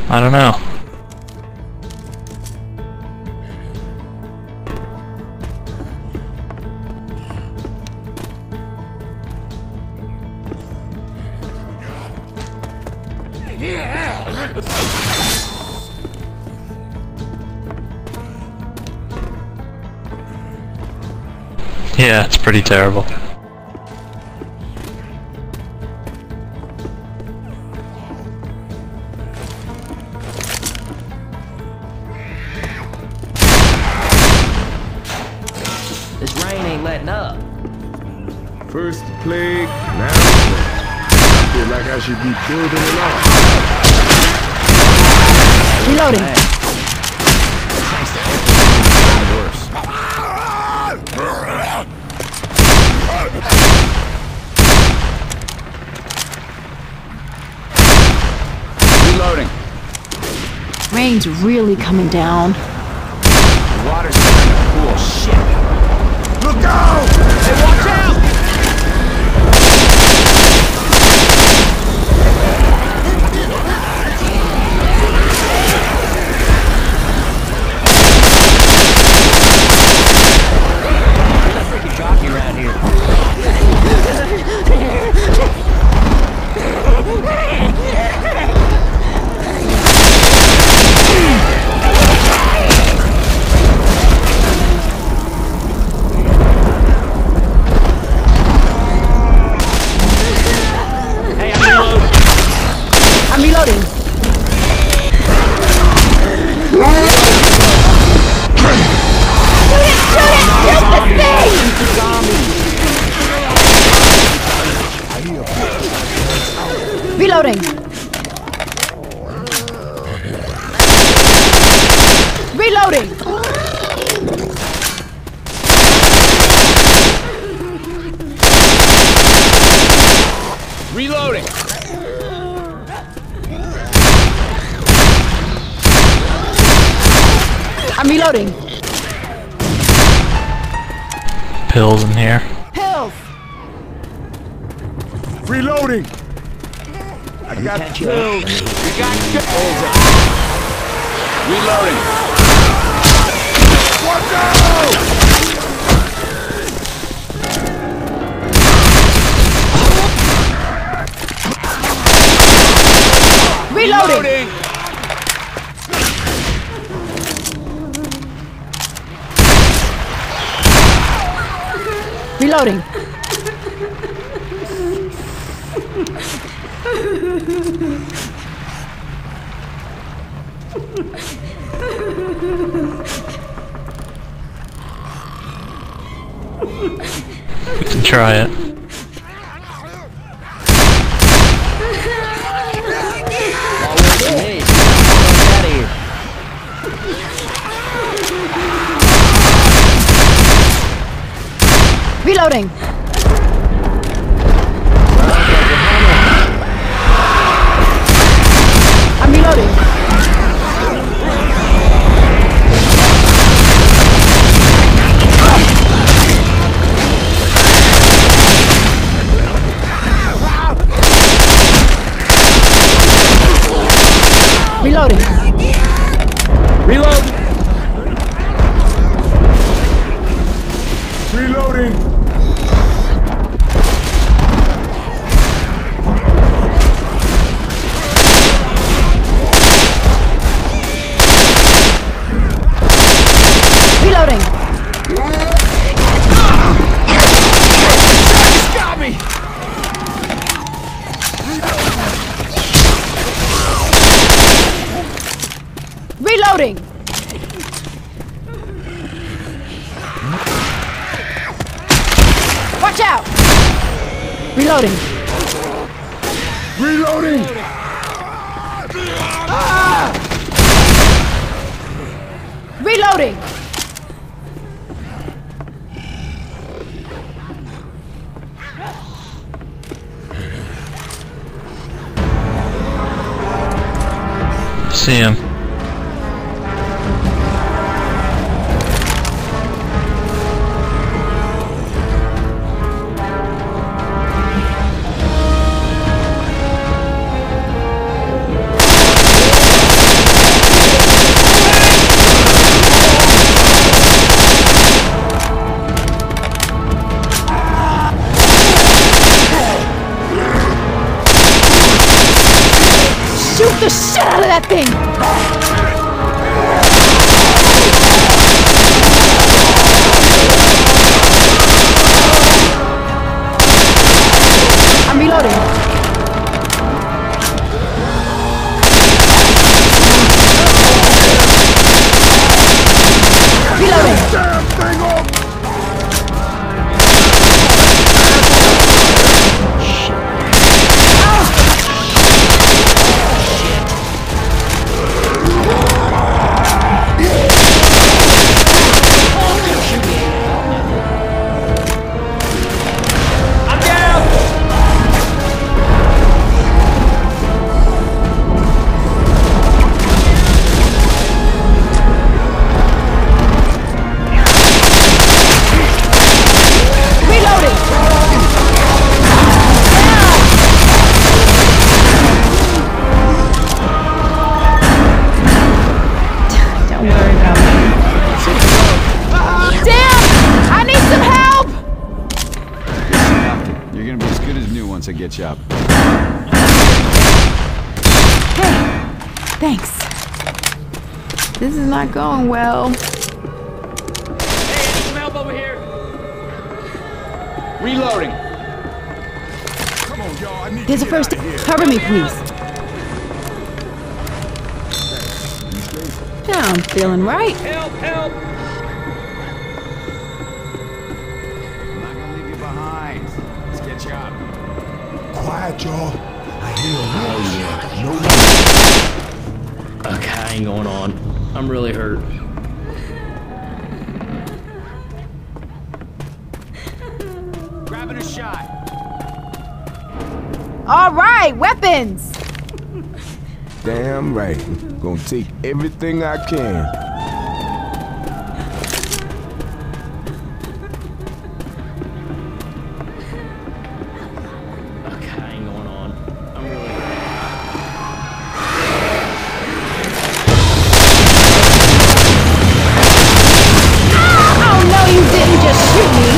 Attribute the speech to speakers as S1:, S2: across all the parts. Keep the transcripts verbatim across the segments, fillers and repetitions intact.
S1: I don't know. Yeah, it's pretty terrible.
S2: This rain ain't letting up.
S3: First the plague, now the plague. I feel like I should be building an ark.
S4: Reloading.
S2: Thanks to open worse. Reloading.
S4: Rain's really coming down.
S2: The water's starting to cool. Shit.
S3: Look out!
S2: Hey, watch out! Freaking jockey around here.
S4: I'm reloading. Reloading. Reloading.
S2: Reloading.
S4: I'm reloading.
S1: Pills in here.
S4: Pills.
S3: Reloading! I got
S2: Catch
S3: pills.
S2: you. You got pills. Reloading.
S3: Watch out!
S4: Reloading. Reloading.
S1: We can try it.
S2: Hey, get out of here.
S4: Reloading. I'm reloading. Reloading.
S2: Reload.
S3: Reloading!
S4: Reloading.
S2: Got me.
S4: Reloading. Watch out. Reloading.
S3: Reloading!
S4: Ah! Reloading.
S1: See him.
S4: Shoot the shit out of that thing! I'm reloading. Reloading.
S3: Damn thing off!
S2: To get you up.
S4: Hey, thanks. This is not going well.
S2: Hey, I need some help over here. Reloading.
S3: Come on, y'all. I need
S4: There's
S3: to
S4: a
S3: get
S4: first.
S3: out of here.
S4: Cover me, please. Yeah, I'm feeling right.
S2: Help! Help! I'm not gonna leave you behind. Let's get you up.
S3: Quiet, y'all. I hear a whoosh. No.
S5: Okay, I ain't going on. I'm really hurt.
S2: Grabbing a shot.
S4: All right, weapons.
S3: Damn right. Gonna take everything I can.
S5: Okay, I ain't going on. I'm really hurt.
S4: Oh no, you didn't just shoot me.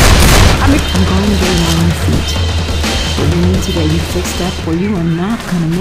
S4: I'm going to get you on your feet. But we need to get you fixed up or you are not gonna